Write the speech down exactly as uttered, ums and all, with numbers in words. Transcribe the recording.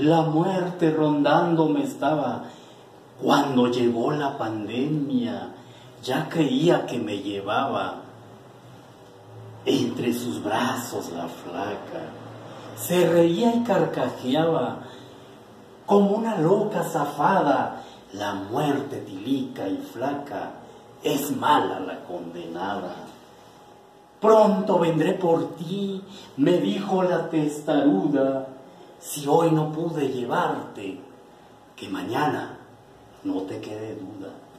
La muerte rondándome estaba. Cuando llegó la pandemia, ya creía que me llevaba. Entre sus brazos la flaca se reía y carcajeaba como una loca zafada. La muerte tilica y flaca, es mala la condenada. Pronto vendré por ti, me dijo la testaruda, si hoy no pude llevarte, que mañana no te quede duda.